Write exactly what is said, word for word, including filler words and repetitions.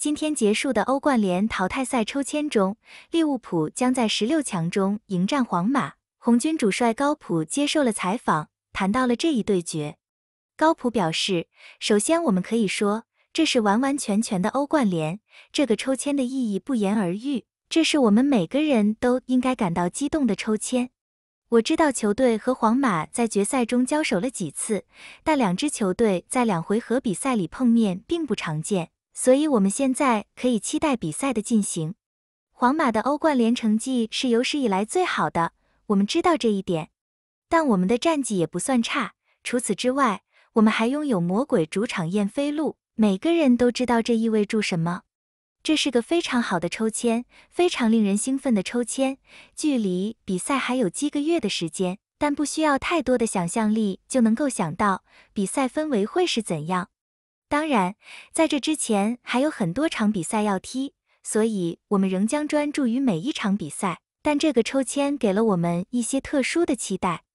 今天结束的欧冠联淘汰赛抽签中，利物浦将在十六强中迎战皇马。红军主帅高普接受了采访，谈到了这一对决。高普表示，首先我们可以说，这是完完全全的欧冠联，这个抽签的意义不言而喻，这是我们每个人都应该感到激动的抽签。我知道球队和皇马在决赛中交手了几次，但两支球队在两回合比赛里碰面并不常见，所以我们现在可以期待比赛的进行。皇马的欧冠联成绩是有史以来最好的，我们知道这一点，但我们的战绩也不算差。除此之外，我们还拥有魔鬼主场燕飞路，每个人都知道这意味着什么。这是个非常好的抽签，非常令人兴奋的抽签。距离比赛还有几个月的时间，但不需要太多的想象力就能够想到比赛氛围会是怎样。当然，在这之前还有很多场比赛要踢，所以我们仍将专注于每一场比赛。但这个抽签给了我们一些特殊的期待。